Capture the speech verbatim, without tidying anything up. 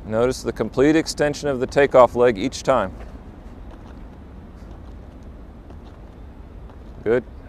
Notice the complete extension of the takeoff leg each time. Good.